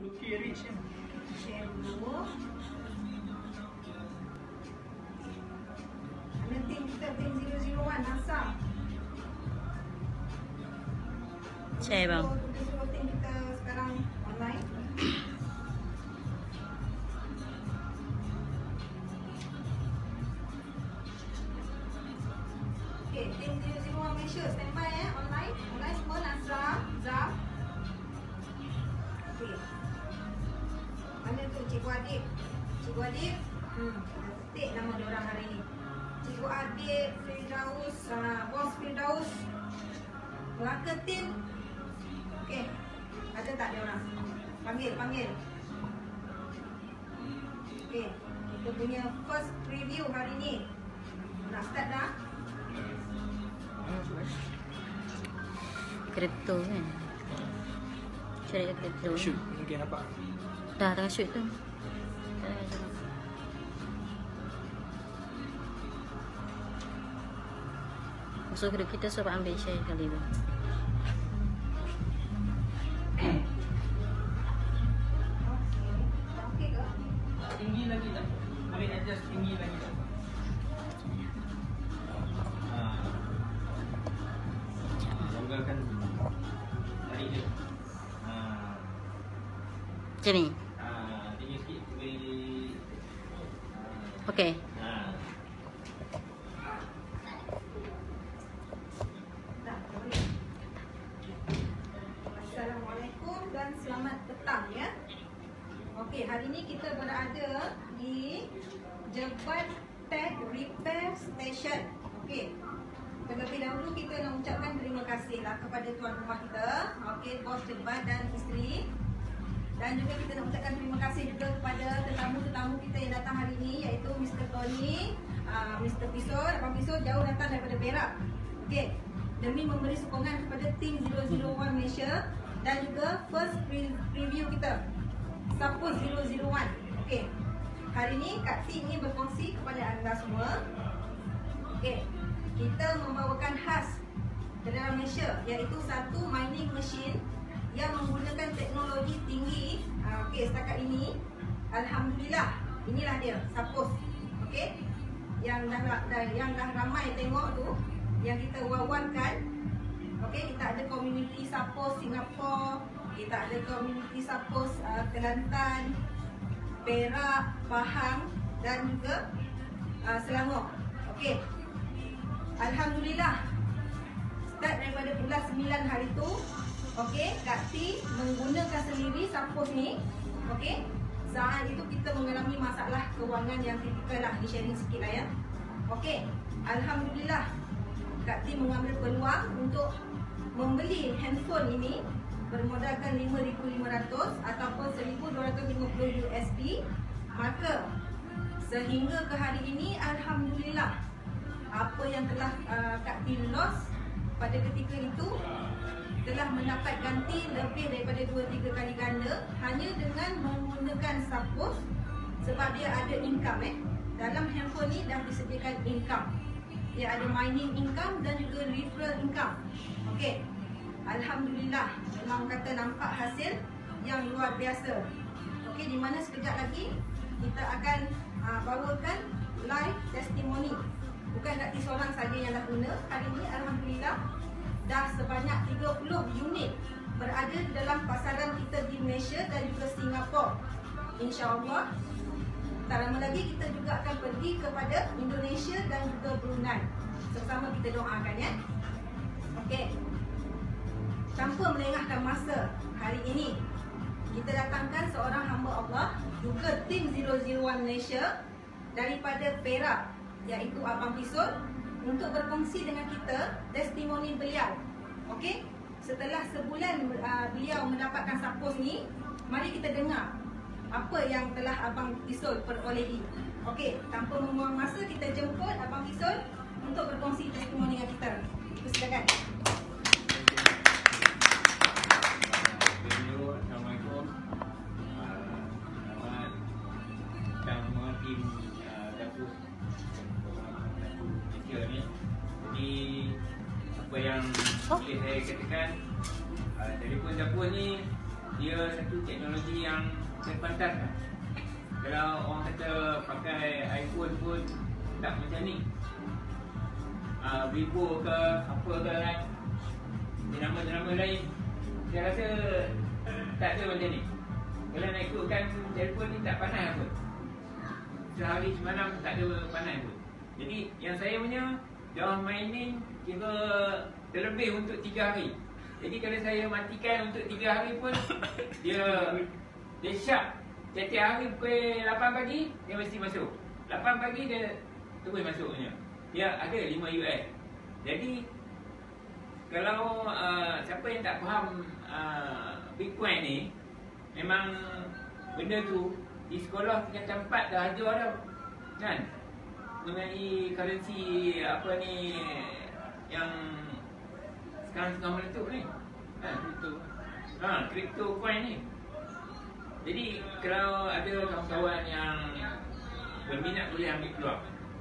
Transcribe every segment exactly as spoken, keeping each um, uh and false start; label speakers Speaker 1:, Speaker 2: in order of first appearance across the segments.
Speaker 1: Okay, reach ya.
Speaker 2: Share dulu. Ada tim kita, tim zero zero one NASA.
Speaker 3: Share bang.
Speaker 2: Semua tim kita sekarang online. Okay, tim zero zero one Malaysia standby eh, online. Online semua NASA, Zam. Okay. Mana tu Cikgu Adik? Cikgu Adik, hmm, ketik nama dia orang hari ni. Cikgu Adik, Firdaus, uh, Bos Firdaus, Melaka Tim. Okey, ada tak dia orang? Panggil, panggil. Okey, kita punya first preview hari ni. Nak start dah?
Speaker 3: Kripto kan. Cari kripto.
Speaker 1: Shoot, mungkin nampak.
Speaker 3: Dah tengah shoot tu. Masuk grup kita sebab ambil share kali tu.
Speaker 2: Okey ke?
Speaker 1: Tinggi lagi tak? Boleh adjust tinggi lagi tak? Haa. Longgarkan tarik dia. Haa.
Speaker 3: Macam ni.
Speaker 1: Haa, tinggi sikit boleh.
Speaker 3: Okey.
Speaker 1: Haa.
Speaker 2: Dah, boleh. Assalamualaikum dan selamat petang ya. Okey, hari ni kita berada di Jebat Tech Repair Station. Okey. Terlebih dahulu kita nak ucapkan terima kasihlah kepada tuan rumah kita, okey, Bos Jebat dan isteri. Dan juga kita nak ucapkan terima kasih juga kepada tetamu-tetamu kita yang datang hari ini, iaitu Mister Tony, uh, Mister Pisor, Abang Pisor jauh datang daripada Perak. Okey. Demi memberi sokongan kepada tim zero zero one Malaysia dan juga first pre preview kita Sapos zero zero one. Okey. Hari ni Kak T ingin berkongsi kepada anda semua. Okey. Kita membawakan khas ke dalam Malaysia, iaitu satu mining machine yang menggunakan teknologi tinggi. uh, Okey, setakat ini alhamdulillah inilah dia Sapos. Okey. Yang dah, dah yang dah ramai tengok tu, yang kita wawankan. Okey, kita ada community Sapos Singapura, kita ada community Sapos uh, Kelantan, Perak, Pahang dan juga uh, Selangor. Okey. Alhamdulillah start daripada bulan sembilan hari tu, okey, Kak T menggunakan sendiri Sapos ni. Okey. Saat itu kita mengalami masalah kewangan yang tipikal lah, ni sharing sikit lah ya. Okey. Alhamdulillah Kak T mengambil peluang untuk membeli handphone ini bermodalkan lima ribu lima ratus ataupun seribu dua ratus lima puluh U S D. Maka sehingga ke hari ini alhamdulillah apa yang telah uh, Kak T loss pada ketika itu telah mendapat ganti lebih daripada dua tiga kali ganda hanya dengan menggunakan Sapos, sebab dia ada income eh. Dalam handphone ni dah disediakan income. Dia ada mining income dan juga referral income. Okey. Alhamdulillah, memang kata nampak hasil yang luar biasa. Okey, di mana sekejap lagi kita akan uh, bawakan live testimoni. Bukan Kak T seorang saja yang dah guna. Hari ini alhamdulillah dah sebanyak tiga puluh unit berada di dalam pasaran kita di Malaysia dan juga Singapura. InsyaAllah tak lama lagi kita juga akan pergi kepada Indonesia dan juga Brunei. Sama-sama kita doakan ya. Okey. Tanpa melengahkan masa, hari ini kita datangkan seorang hamba Allah, juga tim zero zero one Malaysia daripada Perak, iaitu Abang Pisor, untuk berkongsi dengan kita testimoni beliau. Okey, setelah sebulan uh, beliau mendapatkan Sapos ni, mari kita dengar apa yang telah Abang Pisor perolehi. Okey, tanpa membuang masa, kita jemput Abang Pisor untuk berkongsi testimoni dengan kita. Silakan.
Speaker 1: Assalamualaikum. Selamat datang semua tim Dapur Malaysia ni. Jadi apa yang boleh saya katakan, uh, telefon dapur ni dia satu teknologi yang terpantaskan. Kalau orang kata pakai iPhone pun tak macam ni. Uh, Vivo ke apa ke kan, nama-nama lain, saya rasa tak ada macam ni. Kalau nak ikutkan telefon ni tak panas apa. Sehari semalam tak ada panas pun. Jadi yang saya punya dah mining kira terlebih untuk tiga hari. Jadi kalau saya matikan untuk tiga hari pun dia dia sharp. Setiap hari pukul lapan pagi dia mesti masuk. lapan pagi dia terus masuknya. Dia ada lima U S. Jadi kalau uh, siapa yang tak faham uh, Bitcoin ni, memang benda tu di sekolah tingkatan empat dah ajar dah kan, mengenai currency apa ni yang sekarang tengah meletup ni kan, crypto. Ha, crypto coin ni. Jadi kalau ada kawan-kawan yang berminat boleh ambil peluang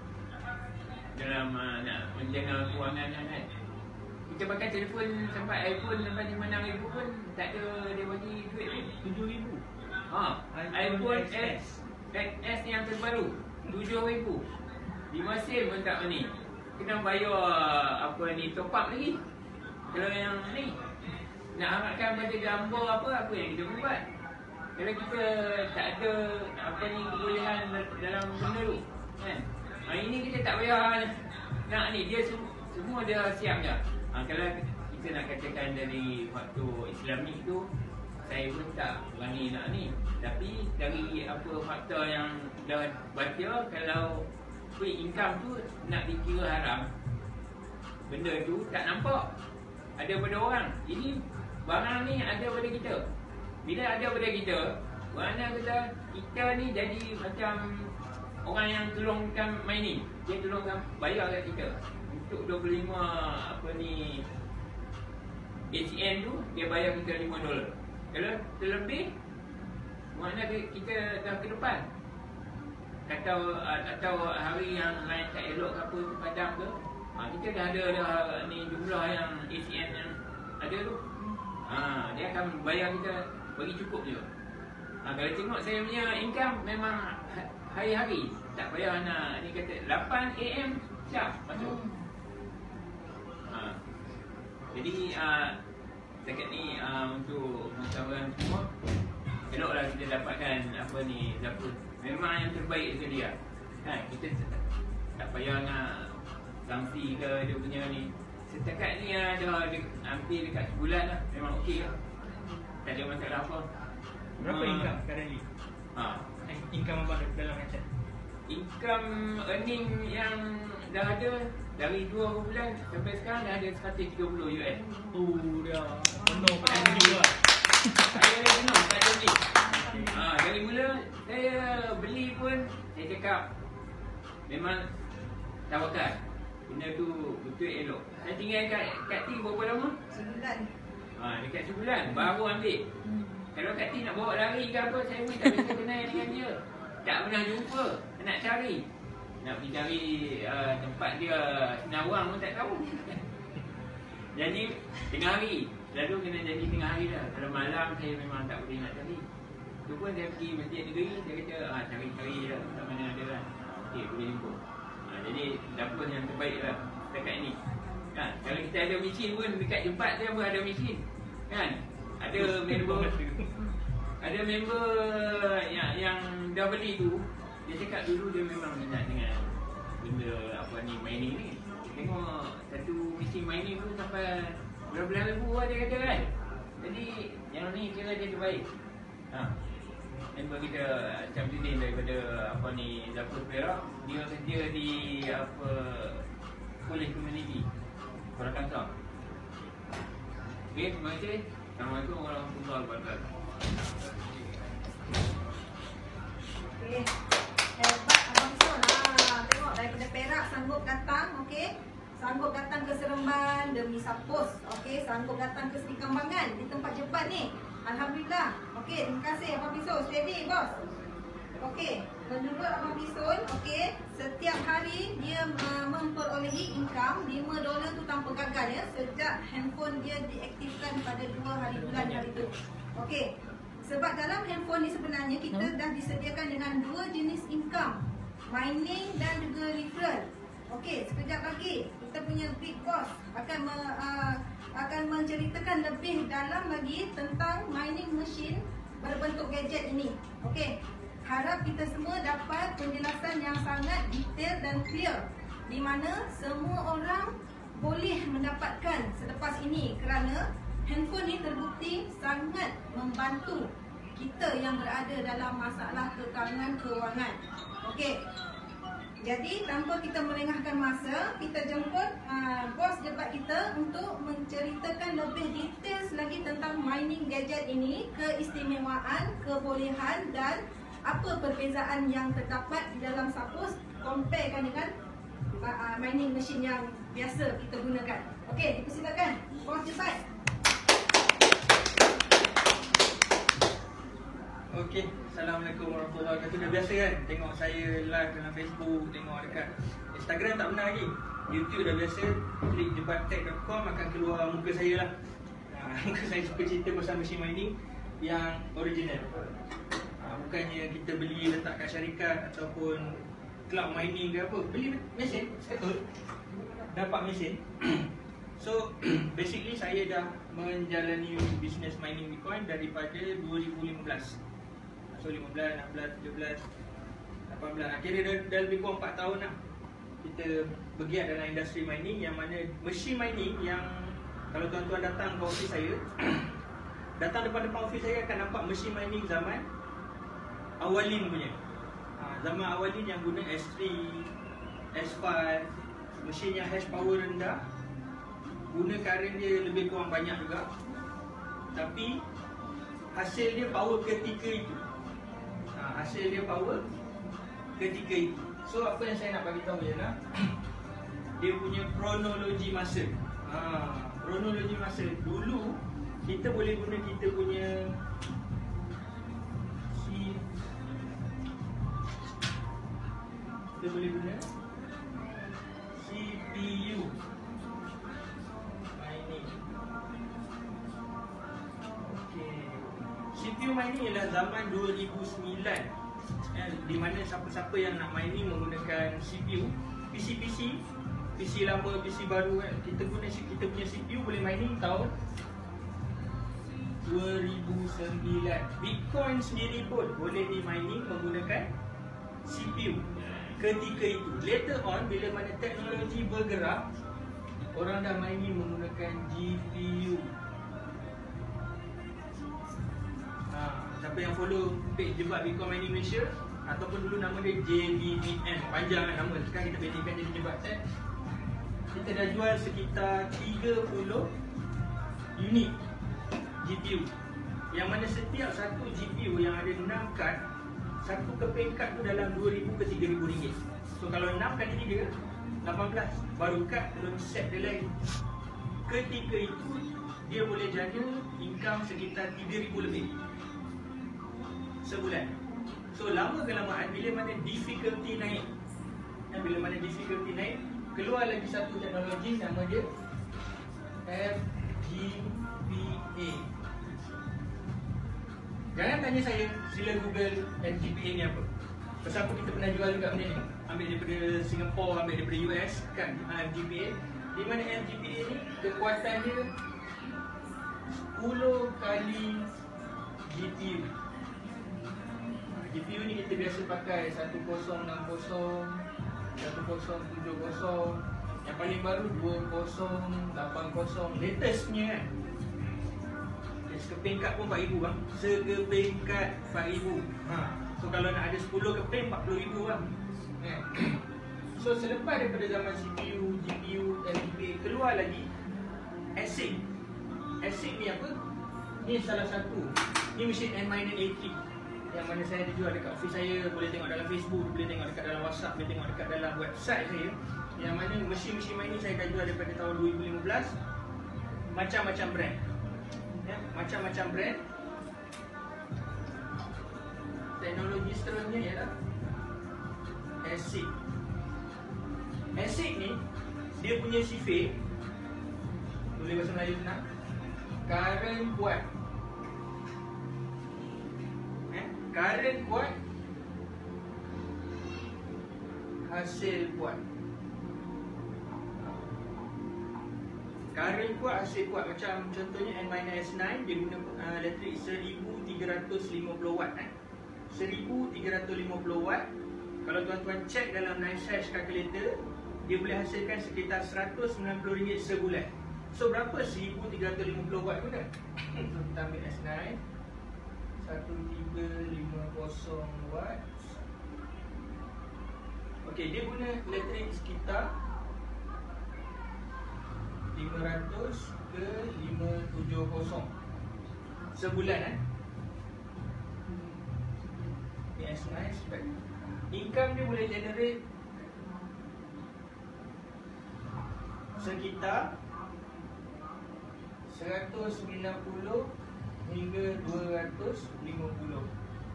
Speaker 1: dalam uh, nak menjaga kewangan kan. Kita pakai telefon sampai iPhone sampai lima enam ribu pun tak ada dia bagi duit ni.
Speaker 4: tujuh ribu.
Speaker 1: Ha, iPhone X S yang terbaru tujuh ribu. lima sen pun tak ni. Kena bayar apa ni, top up lagi. Kalau yang ni nak harapkan pada gambar apa apa yang kita buat. Kalau kita tak ada apa ni kebolehan dalam benda tu kan. Ha, ini kita tak payah nak ni, dia semua dia siap je. Ha, kalau kita nak katakan dari faktor Islamik tu, saya pun tak berani nak ni. Tapi dari apa faktor yang dah baca, kalau quick income tu nak dikira haram, benda tu tak nampak ada pada orang. Ini barang ni ada pada kita. Bila ada pada kita, mana kata kita ni jadi macam orang yang tolongkan mining. Dia tolongkan bayar kat kita untuk dua puluh lima apa ni A T M tu, dia bayar kita lima dolar. Kalau terlebih, mana kita dah ke depan. Atau atau hari yang lain tak elok ke apa tu padam ke, ha, kita dah ada dah ni jumlah yang A T M yang ada tu. Ha, dia akan bayar kita bagi cukup je. Ha, kalau tengok saya punya income memang hari-hari, tak payah nak ni kata lapan A M siap masuk. Ha, jadi uh, dekat ni uh, untuk kawan semua, eloklah kita dapatkan apa ni dapur memang yang terbaik sedia. Kan, kita tak, tak payah nak sanksi ke dia punya ni. Setakat ni uh, dah de, hampir dekat sebulan lah, memang okey lah. Tak ada masalah apa.
Speaker 4: Berapa uh, income sekarang ni?
Speaker 1: Ha,
Speaker 4: Income apa dalam aset?
Speaker 1: income earning yang dah ada dari dua bulan sampai sekarang dah ada seratus tiga puluh U S.
Speaker 4: Oh dah penuh pakai video lah.
Speaker 1: Saya penuh tak ada ni. Ha, dari mula saya beli pun saya cakap memang tawakal. Benda tu betul elok. Saya tinggal kat kat T berapa lama?
Speaker 2: Sebulan.
Speaker 1: Ha, dekat sebulan baru ambil.
Speaker 2: Hmm.
Speaker 1: Kalau Kak T nak bawa lari ke apa, saya pun tak bisa kenal dengan dia. Tak pernah jumpa, nak cari. Nak pergi cari uh, tempat dia senawang pun tak tahu. Jadi tengah hari, selalu kena jadi tengah hari lah. Kalau malam saya memang tak boleh nak cari. Tu pun saya pergi masjid negeri, saya kata ah, cari-cari lah tak mana ada lah. Okey, boleh jumpa. Ha, jadi dapur yang terbaik lah dekat ni. Kan, kalau kita ada mesin pun dekat tempat saya pun ada mesin. Kan? Ada member ada member yang yang dah beli tu, dia cakap dulu dia memang minat dengan benda apa ni mining ni. Tengok satu mesin mining tu sampai berapa ribu lah dia kata kan. Jadi yang ni kira dia terbaik. Ha. Member kita Syamsuddin daripada apa ni Dapur Perak, dia kerja di apa Polis Community Kuala Kangsar. Okey, terima kasih. Assalamualaikum warahmatullahi wabarakatuh.
Speaker 2: Okey. Hebat Abang Sol. Ha, tengok daripada Perak sanggup datang, okey. Sanggup datang ke Seremban demi Sapos, okey. Sanggup datang ke Seri Kembangan di tempat jebat ni. Alhamdulillah. Okey, terima kasih Abang Bisul. Steady, bos. Okey, menurut Abang Bisul, okey, setiap hari dia uh, memperolehi income lima dolar tu tanpa gagal ya, sejak handphone dia diaktifkan pada dua hari bulan hari tu. Okey, Sebab dalam handphone ni sebenarnya kita
Speaker 3: Hmm.
Speaker 2: dah disediakan dengan dua jenis income, mining dan juga referral. Okey, sekejap lagi kita punya big boss akan me, uh, akan menceritakan lebih dalam lagi tentang mining machine berbentuk gadget ini. Okey, harap kita semua dapat penjelasan yang sangat detail dan clear, di mana semua orang boleh mendapatkan selepas ini, kerana handphone ni terbukti sangat membantu kita yang berada dalam masalah kekangan kewangan. Okey. Jadi tanpa kita melengahkan masa, kita jemput uh, bos jebat kita untuk menceritakan lebih detail lagi tentang mining gadget ini, keistimewaan, kebolehan dan apa perbezaan yang terdapat di dalam Sapos comparekan dengan uh, mining machine yang biasa kita gunakan. Okey, dipersilakan bos jebat.
Speaker 4: Okey, Assalamualaikum warahmatullahi wabarakatuh. Dah biasa kan tengok saya live dalam Facebook, tengok dekat Instagram tak pernah lagi. YouTube dah biasa, klik jebat tech dot com akan keluar muka saya lah. Ha, muka saya suka cerita pasal machine mining yang original. Ha, bukannya kita beli letak kat syarikat ataupun cloud mining ke apa. Beli mesin, sekatut, dapat mesin. So basically saya dah menjalani bisnes mining Bitcoin daripada dua ribu lima belas. So lima belas, enam belas, tujuh belas, lapan belas. Akhirnya dah, dah lebih kurang empat tahun lah kita bergiat dalam industri mining, yang mana machine mining yang kalau tuan-tuan datang ke office saya datang depan-depan office saya akan nampak machine mining zaman awalin punya. Ha, zaman awalin yang guna S three, S five, mesin yang hash power rendah, guna current dia lebih kurang banyak juga, tapi hasil dia power ketika itu. Ha, hasil dia power ketika itu. So apa yang saya nak bagi tahu ialah dia punya kronologi masa. Ha, kronologi masa dulu kita boleh guna kita punya si kita boleh guna C P U mining. Okey. C P U mining ialah zaman dua ribu sembilan, eh, di mana siapa-siapa yang nak mining menggunakan C P U, P C P C, P C lama, P C baru kan, kita guna kita punya C P U boleh mining tahun dua ribu sembilan. Bitcoin sendiri pun boleh di mining menggunakan C P U ketika itu. Later on, bila mana teknologi bergerak, orang dah mining menggunakan G P U. Ha, siapa yang follow page Jebat Bitcoin Mining Malaysia, ataupun dulu nama dia J B B M, panjang kan nama, sekarang kita pendekkan jadi Jebat Tech. Kita dah jual sekitar tiga puluh unit G P U, yang mana setiap satu G P U yang ada enam kad, satu keping kad tu dalam dua ribu ke tiga ribu ringgit. So kalau enam kali tiga, lapan belas, baru kad belum set dia lagi. Ketika itu dia boleh jaga income sekitar tiga ribu lebih sebulan. So lama kelamaan bila mana difficulty naik, dan bila mana difficulty naik, keluar lagi satu teknologi, nama dia F G P A. Jangan tanya saya, sila Google F G P A ni apa. Pasal apa kita pernah jual juga benda ni. Ambil daripada Singapore, ambil daripada U S kan, F G P A. Di mana F G P A ni kekuatan dia sepuluh kali G P U. G P U ni kita biasa pakai satu kosong enam kosong, satu kosong tujuh kosong, yang paling baru dua kosong lapan kosong, latest punya kan. Sekeping kad pun empat ribu bang. Sekeping kad empat ribu. Ha. So kalau nak ada sepuluh keping empat puluh ribu bang. Eh. So selepas daripada zaman C P U, G P U, F G P A, keluar lagi A S I C. A S I C ni apa? Ni salah satu. Ni mesin N minus eighty yang mana saya ada jual dekat office saya. Boleh tengok dalam Facebook, boleh tengok dekat dalam WhatsApp, boleh tengok dekat dalam website saya. Yang mana mesin-mesin mining saya dah jual daripada tahun dua ribu lima belas. Macam-macam brand, ya, macam-macam brand. Teknologi seterusnya ialah A S I C. A S I C ni dia punya sifat, tulis bahasa Melayu senang, current kuat. Current kuat, hasil kuat. Current kuat, hasil kuat. Macam contohnya N minus nine, dia guna uh, elektrik seribu tiga ratus lima puluh watt eh? seribu tiga ratus lima puluh watt. Kalau tuan-tuan cek dalam nice hash calculator, dia boleh hasilkan sekitar seratus sembilan puluh ringgit sebulan. So berapa seribu tiga ratus lima puluh watt guna? So kita ambil S nine, seribu tiga ratus lima puluh watt. Okey, dia guna elektrik sekitar lima ratus ke lima ratus tujuh puluh sebulan eh. Ni S nine spek. Income dia boleh generate sekitar seratus sembilan puluh hingga dua ratus lima puluh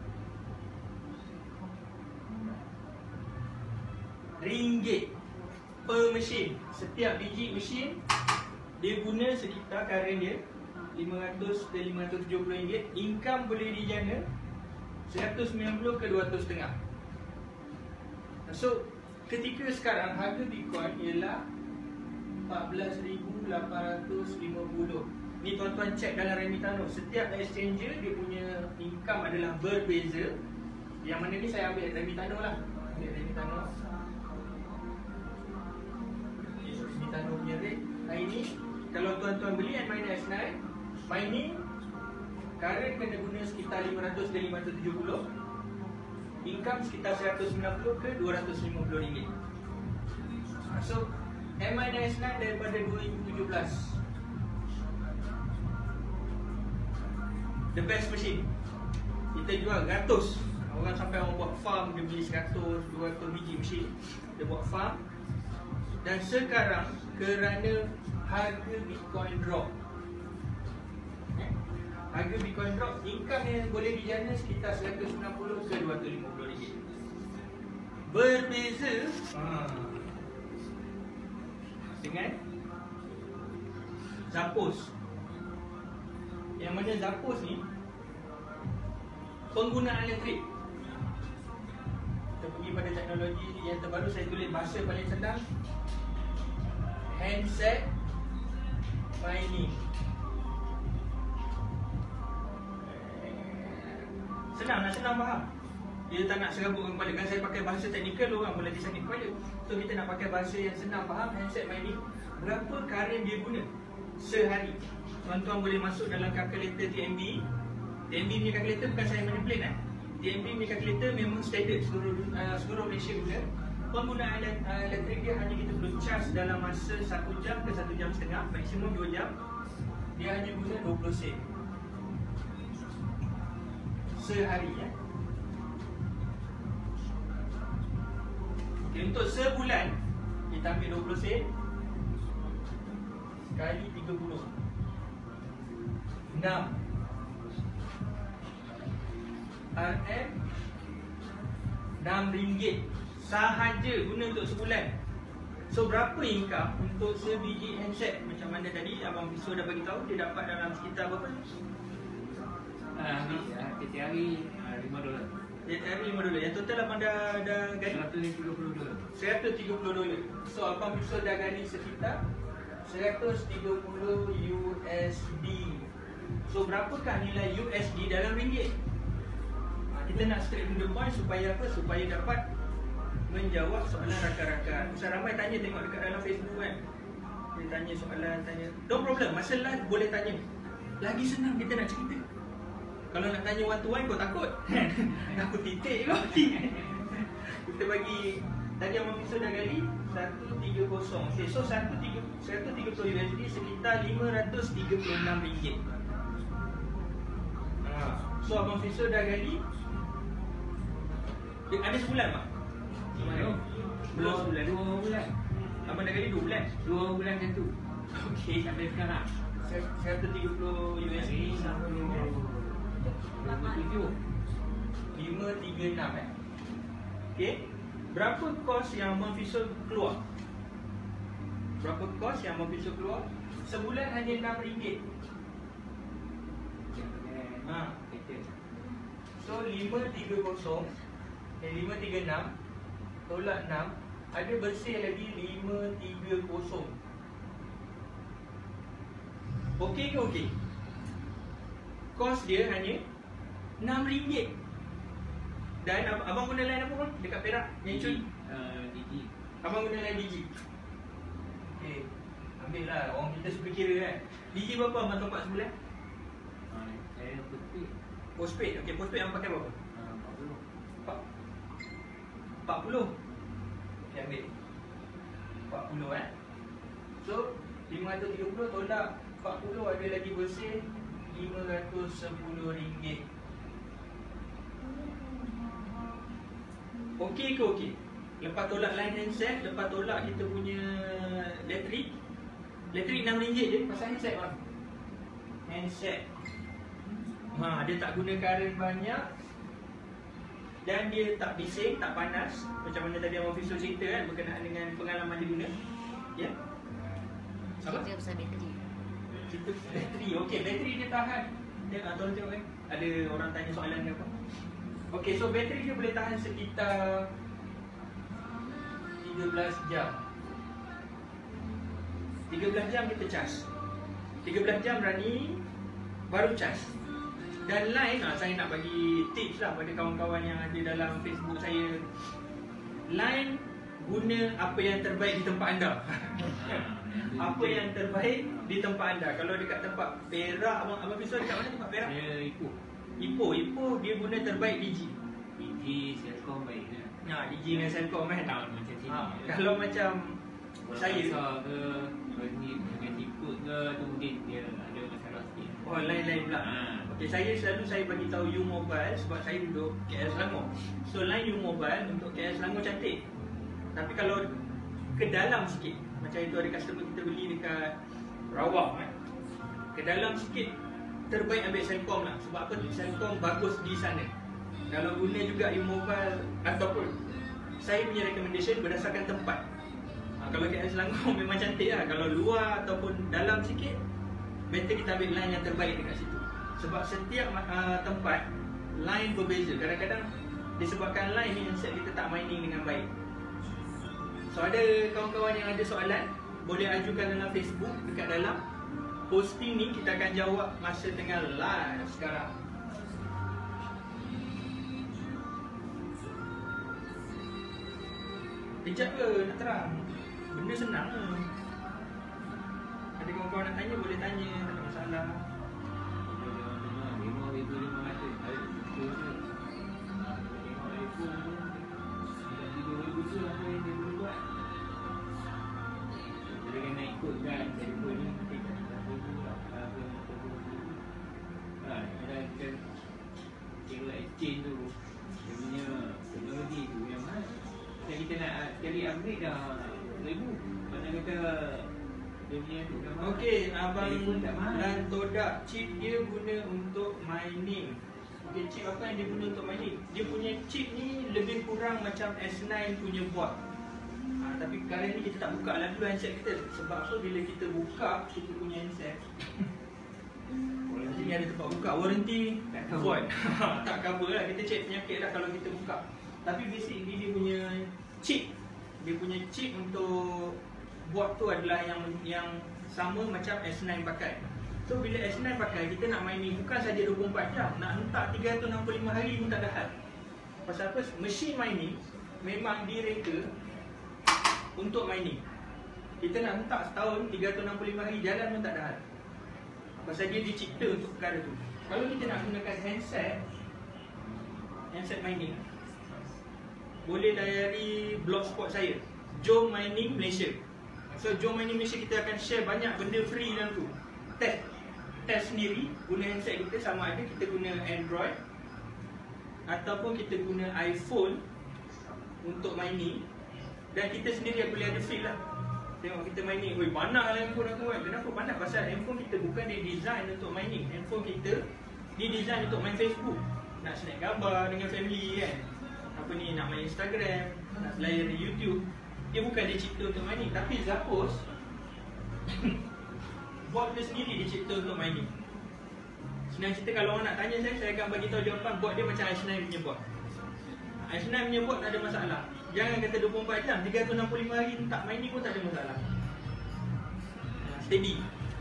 Speaker 4: ringgit per mesin. Setiap biji mesin dia guna sekitar current dia lima ratus ke lima ratus tujuh puluh ringgit. Income boleh dijana seratus sembilan puluh ke dua ratus setengah. So ketika sekarang harga Bitcoin ialah empat belas ribu lapan ratus lima puluh. Ni tuan-tuan cek dalam Remitano, setiap exchanger dia punya income adalah berbeza. Yang mana ni saya ambil Remitano lah. Ambil Remitano. Remitano punya rate hari ni, kalau tuan-tuan beli N minus nine, mining current kena guna sekitar lima ratus ke lima ratus tujuh puluh, income sekitar seratus sembilan puluh ke dua ratus lima puluh ringgit. So M minus nine daripada dua ribu tujuh belas, the best machine. Kita jual ratus. Orang sampai orang buat farm, dia beli seratus, dua ratus biji mesin, dia buat farm. Dan sekarang kerana harga Bitcoin drop, eh? harga Bitcoin drop, income yang boleh dijana sekitar seratus sembilan puluh ke dua ratus lima puluh ringgit. Berbeza ha, dengan Zappos. Yang mana Zappos ni penggunaan elektrik. Kita pergi pada teknologi yang terbaru, saya tulis bahasa paling senang, handset mining. Senang, nak senang faham. Dia tak nak serabut orang kepala. Kan saya pakai bahasa teknikal, orang boleh disakit kepala. So kita nak pakai bahasa yang senang faham. Handset mining, berapa current dia guna sehari? Tuan-tuan boleh masuk dalam kalkulator T M B. T M B punya kalkulator bukan saya manipulate eh. T M B punya kalkulator memang standard seluruh uh, seluruh Malaysia guna. Penggunaan uh, elektrik dia hanya kita perlu charge dalam masa satu jam ke satu jam setengah, maksimum dua jam. Dia hanya guna dua puluh sen sehari ya. Okay, untuk sebulan kita ambil dua puluh sen kali tiga puluh, enam R M, enam ringgit sahaja guna untuk sebulan. So berapa income untuk sebiji handset? Macam mana tadi Abang Piso dah bagi tahu, dia dapat dalam sekitar berapa?
Speaker 1: Ah, ni setiap hari lima dolar.
Speaker 4: Setiap hari lima dolar. Yang total abang dah dah gali
Speaker 1: seratus tiga puluh dolar.
Speaker 4: seratus tiga puluh dolar. So Abang Piso dah gali sekitar seratus tiga puluh U S D. So berapakah nilai U S D dalam ringgit? Ha, kita nak straight to the point supaya apa? Supaya dapat menjawab soalan rakan-rakan. Pasal ramai tanya, tengok dekat dalam Facebook kan, dia tanya soalan, tanya. No problem, masa live boleh tanya. Lagi senang kita nak cerita. Kalau nak tanya one to one kau takut. Aku titik kau. Kita bagi, tadi Abang Piso dah gali seratus tiga puluh. Okay, so seratus tiga puluh U S D sekitar lima ratus tiga puluh enam ringgit. Ha, so Abang Piso dah gali. Dia ada sebulan mak?
Speaker 1: Belum.
Speaker 4: Belum sebulan.
Speaker 1: Dua bulan.
Speaker 4: Abang dah gali dua bulan?
Speaker 1: Dua bulan satu.
Speaker 4: Okey,
Speaker 1: Sampai sekarang.
Speaker 4: seratus tiga puluh U S D sampai
Speaker 1: tujuh.
Speaker 4: lima tiga enam eh. Okey. Berapa kos yang Abang Piso keluar? Berapa kos yang Abang Piso keluar? Sebulan hanya enam ringgit. Ha. So lima tiga kosong eh, lima tiga enam tolak enam, ada bersih lagi lima tiga kosong. Okey ke okey? Kos dia hanya enam ringgit. Dan ab- abang guna line apa bang? Dekat Perak? Yang cun?
Speaker 1: Uh, Digi.
Speaker 4: Abang guna line Digi. Okey, ambil lah, orang kita suka kira kan. Digi berapa abang top up sebulan?
Speaker 1: Uh, saya postpaid.
Speaker 4: Postpaid, okey, postpaid abang pakai berapa?
Speaker 1: Uh, empat puluh.
Speaker 4: empat puluh. Okey, ambil empat puluh eh. So lima ratus tiga puluh tolak empat puluh, ada lagi bersih lima ratus sepuluh ringgit. Okey ke okey? Lepas tolak line handset, lepas tolak kita punya elektrik. Elektrik enam ringgit je pasal handset bang. Handset. Ha, dia tak guna karen banyak. Dan dia tak bising, tak panas. Macam mana tadi Abang Fisul cerita kan, berkenaan dengan pengalaman dia guna. Ya? Apa?
Speaker 3: Cerita pasal bateri.
Speaker 4: Cerita bateri. Okey, bateri dia tahan. Tengok, tolong tengok kan. Ada orang tanya soalan ke apa. Okey, so bateri dia boleh tahan sekitar tiga belas jam. tiga belas jam kita cas. tiga belas jam running, baru cas. Dan line, ha, saya nak bagi tips lah pada kawan-kawan yang ada dalam Facebook saya. Line, guna apa yang terbaik di tempat anda. Apa yang terbaik di tempat anda. Kalau dekat tempat Perak, Abang, Abang Fisul dekat mana tempat Perak?
Speaker 1: Saya ikut.
Speaker 4: Ipoh, Ipoh dia guna terbaik Digi.
Speaker 1: Digi, Selcom baik kan.
Speaker 4: Nah, Digi dengan Selcom kan.
Speaker 1: Tahun macam sini.
Speaker 4: Ha, kalau macam saya
Speaker 1: Besar ke, bagi dengan tiput ke, tu mungkin dia ada masalah sikit.
Speaker 4: oh lain-lain pula.
Speaker 1: Ha.
Speaker 4: Okey, saya selalu saya bagi tahu U Mobile sebab saya duduk K L Selangor. So line U Mobile untuk K L Selangor cantik. Tapi kalau ke dalam sikit, macam itu ada customer kita beli dekat Rawang kan. Ke dalam sikit terbaik ambil Selcom lah. Sebab apa? Selcom bagus di sana. Kalau guna juga U Mobile ataupun saya punya recommendation berdasarkan tempat. Ha, kalau K L Selangor memang cantik lah. Kalau luar ataupun dalam sikit, better kita ambil line yang terbaik dekat situ. Sebab setiap uh, tempat line berbeza. Kadang-kadang disebabkan line ni handset kita tak mining dengan baik. So ada kawan-kawan yang ada soalan, boleh ajukan dalam Facebook dekat dalam posting ni, kita akan jawab masa tengah live sekarang. Kejap ke nak terang? Benda senang ke? Ada kawan-kawan nak tanya, boleh tanya, tak ada masalah.
Speaker 1: lima ribu lima ratus. Ada betul ke? lima ribu tiga ribu tu apa yang dia boleh buat? Dia kena ikutkan telefon ni. Kita tak perlu tak perlu. Ha, ada kan kira exchange tu. Dia punya teknologi tu yang mana? Yang kita nak cari upgrade dah ribu. Mana kata dia punya tu dah mahal.
Speaker 4: Okey, abang
Speaker 1: Telefon tak mahal.
Speaker 4: dan Todak, chip dia guna untuk mining. Okey, chip apa yang dia guna untuk mining? Dia punya chip ni lebih kurang macam S nine punya board. Ha, tapi sekarang ni kita tak buka lah dulu handset kita. Sebab apa bila kita buka kita punya handset, ni ada tempat buka, warranty
Speaker 1: Tak cover.
Speaker 4: void. Tak cover lah, kita check penyakit lah kalau kita buka. Tapi basic ni dia punya chip. Dia punya chip untuk board tu adalah yang yang sama macam S nine pakai. So bila S nine pakai, kita nak mining bukan saja dua puluh empat jam, nak hentak tiga ratus enam puluh lima hari pun tak ada hal. Pasal apa? Machine mining memang direka untuk mining. Kita nak hentak setahun tiga ratus enam puluh lima hari jalan pun tak ada hal. Pasal dia dicipta untuk perkara tu. Kalau kita nak gunakan handset, handset mining, boleh layari blogspot saya, Jom Mining Malaysia. So Jom Mining Malaysia kita akan share banyak benda free dalam tu. Test Test sendiri, guna handset kita, sama ada kita guna Android ataupun kita guna iPhone untuk mining. Dan kita sendiri yang boleh ada feel lah. Tengok kita mining, weh panas lah handphone aku kan. Kenapa panas? Pasal handphone kita bukan didesign untuk mining. Handphone kita didesign untuk main Facebook, nak snap gambar dengan family kan, apa ni, nak main Instagram, nak layari YouTube. Dia bukan dicipta untuk mining. Tapi Zappos board dia sendiri dicipta untuk mining. Senang cerita kalau orang nak tanya saya, saya akan bagi tahu jawapan. Bot dia macam Ice Nine punya bot. Ice Nine punya bot tak ada masalah. Jangan kata dua puluh empat jam, tiga ratus enam puluh lima hari tak mining pun tak ada masalah. Steady.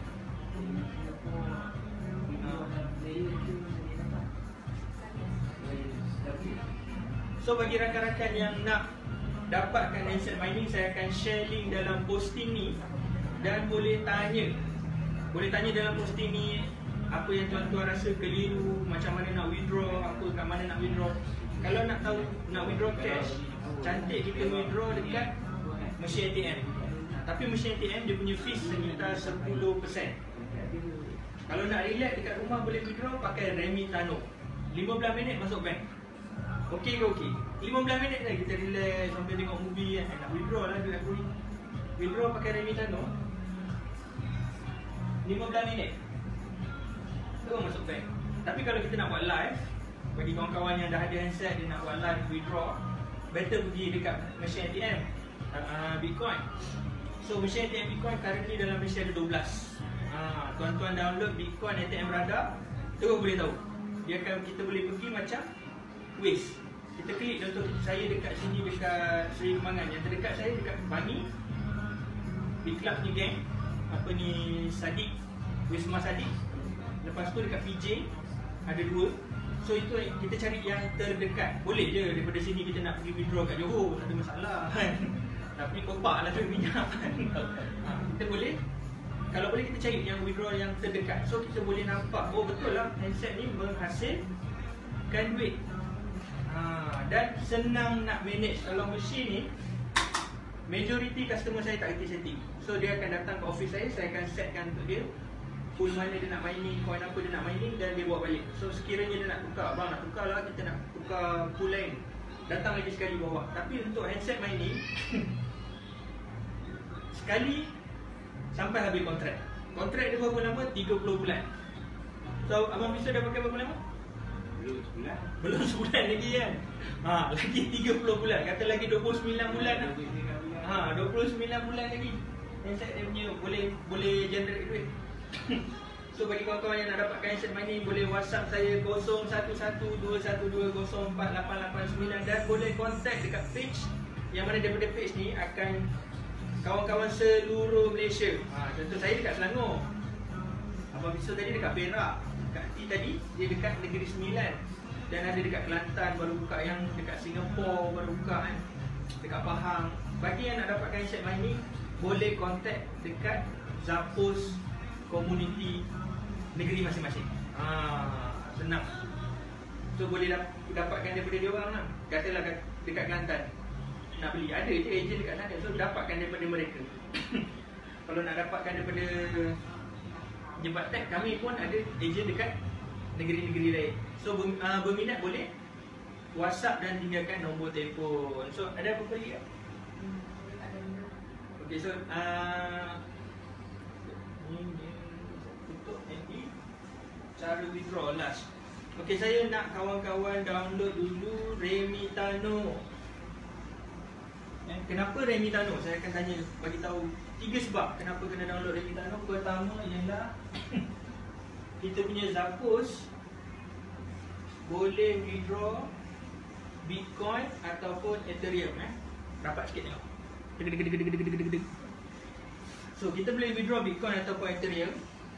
Speaker 4: So bagi rakan-rakan yang nak dapatkan handset mining, saya akan share link dalam posting ni. Dan boleh tanya Boleh tanya dalam posting ni apa yang tuan-tuan rasa keliru, macam mana nak withdraw, apa kat mana nak withdraw. Kalau nak tahu nak withdraw cash, cantik kita withdraw dekat mesin A T M. Tapi mesin A T M dia punya fees sekitar sepuluh peratus. Kalau nak relax dekat rumah boleh withdraw pakai Remitano. lima belas minit masuk bank. Okey ke okey? lima belas minit dah kita relax sambil tengok movie kan. Nak withdraw lah duit aku ni. Withdraw pakai Remitano lima belas minit terus masuk bank. Tapi kalau kita nak buat live, bagi kawan-kawan yang dah ada handset dia nak buat live withdraw, better pergi dekat mesin A T M uh, Bitcoin. So mesin A T M Bitcoin currently dalam Malaysia ada dua belas. uh, Tuan-tuan download Bitcoin A T M Radar, terus boleh tahu. Dia akan, kita boleh pergi macam Waze. Kita klik, contoh saya dekat sini, dekat Seri Kembangan. Yang terdekat saya dekat Bangi, Big Club ni geng, apa ni, Sadiq, Wisma Sadiq. Lepas tu dekat P J ada dua. So itu kita cari yang terdekat. Boleh je daripada sini kita nak pergi withdraw kat Johor, tak ada masalah kan. Tapi kopak lah tu minyak kan. Ha, kita boleh, kalau boleh kita cari yang withdraw yang terdekat. So kita boleh nampak, oh betul lah handset ni menghasilkan duit. Ha, dan senang nak manage. Kalau mesin ni, majority customer saya tak kerti setting. So dia akan datang ke office saya, saya akan setkan untuk dia pool mana dia nak mining, coin apa dia nak mining, dan dia bawa balik. So sekiranya dia nak tukar, bang nak tukar lah, kita nak tukar pool lain, datang lagi sekali bawa. Tapi untuk handset mining sekali sampai habis kontrak. Kontrak dia berapa lama? tiga puluh bulan. So Abang Bisa dah pakai berapa lama? Belum sebulan. Belum sebulan lagi kan. Ha, lagi tiga puluh bulan. Kata lagi dua puluh sembilan bulan lah. Ha, dua puluh sembilan bulan lagi handset dia punya boleh boleh generate duit. So bagi kawan-kawan yang nak dapatkan handset mining, boleh WhatsApp saya kosong satu satu dua satu dua kosong empat lapan lapan sembilan, dan boleh contact dekat page, yang mana daripada page ni akan kawan-kawan seluruh Malaysia. Ha, contoh saya dekat Selangor, Abang Bisa tadi dekat Perak, Kak T tadi dia dekat Negeri Sembilan, dan ada dekat Kelantan baru buka, yang dekat Singapura baru buka kan, dekat Pahang. Bagi yang nak dapatkan handset mining, boleh contact dekat Zappos community negeri masing-masing. Ah, senang. So boleh dap dapatkan daripada dia orang lah. Katalah dekat Kelantan nak beli, ada je ejen dekat sana. So dapatkan daripada mereka. Kalau nak dapatkan daripada Jebat Tech, kami pun ada ejen dekat negeri-negeri lain. So uh, berminat boleh WhatsApp dan tinggalkan nombor telefon. So ada apa lagi tak? Okay, so uh, untuk nanti cara withdraw last. Okay, saya nak kawan-kawan download dulu Remitano. Eh, kenapa Remitano? Saya akan tanya, bagi tahu tiga sebab kenapa kena download Remitano. Pertama ialah kita punya Zappos boleh withdraw Bitcoin ataupun Ethereum. Eh, rapat sikit tengok. So kita boleh withdraw Bitcoin ataupun Ethereum.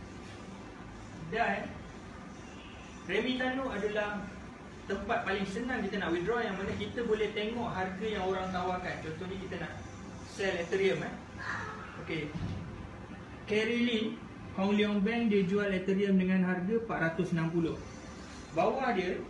Speaker 4: Dan Remitano adalah tempat paling senang kita nak withdraw, yang mana kita boleh tengok harga yang orang tawarkan. Contohnya kita nak sell Ethereum eh. Okay, Carolyn Hong Leong Bank dia jual Ethereum dengan harga empat ratus enam puluh. Bawah dia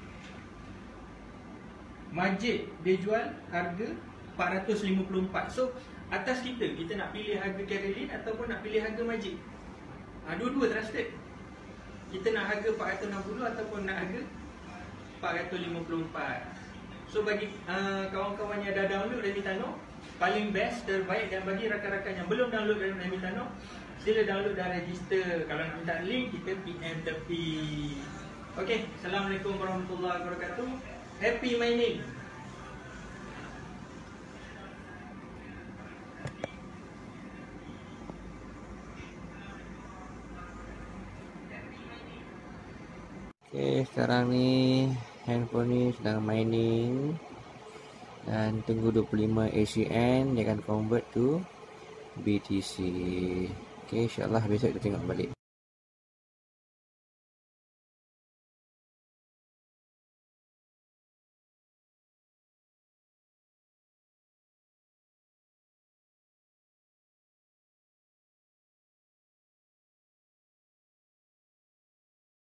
Speaker 4: Majid dia jual harga empat ratus lima puluh empat. So atas kita, kita nak pilih harga Carolyn ataupun nak pilih harga Majid. ha, Dua-dua trusted. Kita nak harga empat ratus enam puluh ataupun nak harga empat ratus lima puluh empat. So bagi uh, kawan-kawan yang dah download Remitano, paling best, terbaik. Dan bagi rakan-rakan yang belum download Remitano, sila download dan register. Kalau nak minta link, kita P M tepi. Okay, Assalamualaikum warahmatullahi wabarakatuh. Happy mining.
Speaker 5: Okay, sekarang ni handphone ni sedang mining dan tunggu dua puluh lima A C N dia akan convert to B T C. Okay, insyaAllah besok kita tengok balik.